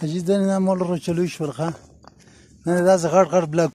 حاجي دنیا مال رو چلوش ورخه نه داس غټ غټ بلاک